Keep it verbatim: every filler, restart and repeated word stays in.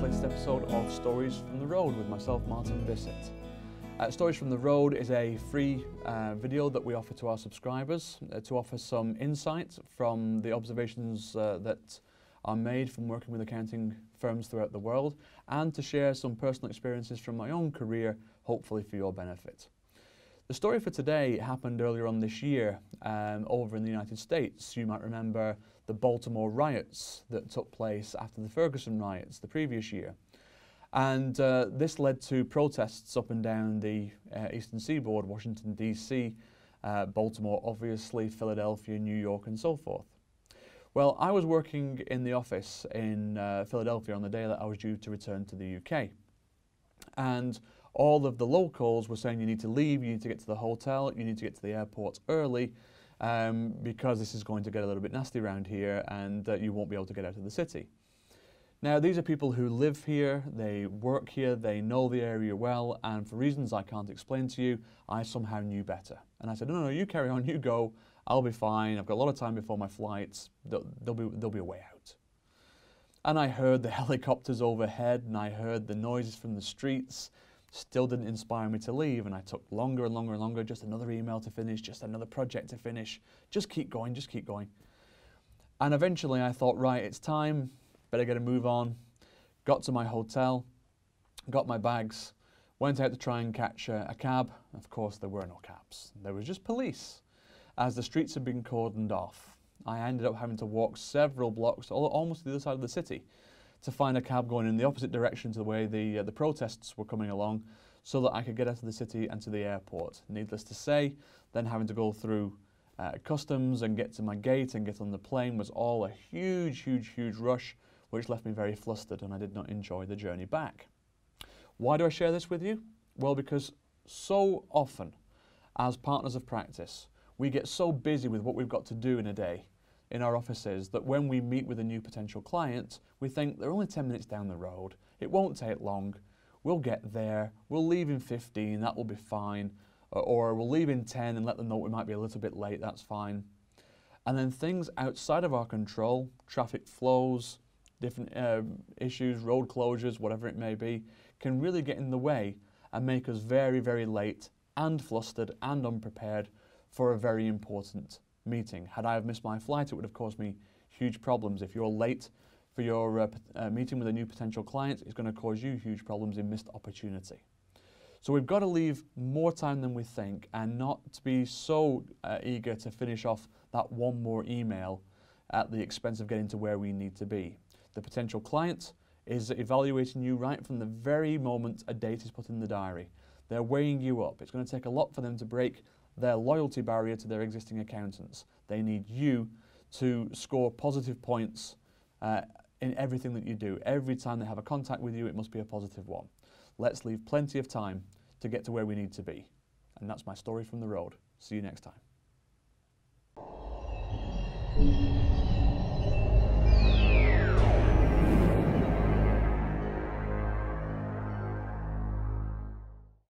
latest episode of Stories from the Road with myself, Martin Bissett. Uh, Stories from the Road is a free uh, video that we offer to our subscribers uh, to offer some insight from the observations uh, that are made from working with accounting firms throughout the world, and to share some personal experiences from my own career, hopefully for your benefit. The story for today happened earlier on this year um, over in the United States. You might remember the Baltimore riots that took place after the Ferguson riots the previous year. And uh, this led to protests up and down the uh, eastern seaboard, Washington D C, uh, Baltimore obviously, Philadelphia, New York and so forth. Well, I was working in the office in uh, Philadelphia on the day that I was due to return to the U K. And all of the locals were saying you need to leave, you need to get to the hotel, you need to get to the airport early um, because this is going to get a little bit nasty around here and uh, you won't be able to get out of the city. Now, these are people who live here, they work here, they know the area well, and for reasons I can't explain to you, I somehow knew better. And I said, no, no, you carry on, you go, I'll be fine, I've got a lot of time before my flights, there'll, there'll, be, there'll be a way out. And I heard the helicopters overhead, and I heard the noises from the streets. Still didn't inspire me to leave, and I took longer and longer and longer, just another email to finish, just another project to finish, just keep going, just keep going. And eventually I thought, right, it's time, better get a move on. Got to my hotel, got my bags, went out to try and catch a, a cab. Of course, there were no cabs. There was just police, as the streets had been cordoned off. I ended up having to walk several blocks, almost to the other side of the city, to find a cab going in the opposite direction to the way the, uh, the protests were coming along, so that I could get out of the city and to the airport. Needless to say, then having to go through uh, customs and get to my gate and get on the plane was all a huge, huge, huge rush, which left me very flustered, and I did not enjoy the journey back. Why do I share this with you? Well, because so often, as partners of practice, we get so busy with what we've got to do in a day in our offices that when we meet with a new potential client, we think they're only ten minutes down the road, it won't take long, we'll get there, we'll leave in fifteen, that will be fine, or, or we'll leave in ten and let them know we might be a little bit late, that's fine. And then things outside of our control, traffic flows, different uh, issues, road closures, whatever it may be, can really get in the way and make us very, very late and flustered and unprepared for a very important meeting. Had I have missed my flight, it would have caused me huge problems. If you're late for your uh, uh, meeting with a new potential client, it's going to cause you huge problems in missed opportunity. So we've got to leave more time than we think, and not to be so uh, eager to finish off that one more email at the expense of getting to where we need to be. The potential client is evaluating you right from the very moment a date is put in the diary. They're weighing you up. It's going to take a lot for them to break their loyalty barrier to their existing accountants. They need you to score positive points uh, in everything that you do. Every time they have a contact with you, it must be a positive one. Let's leave plenty of time to get to where we need to be. And that's my story from the road. See you next time.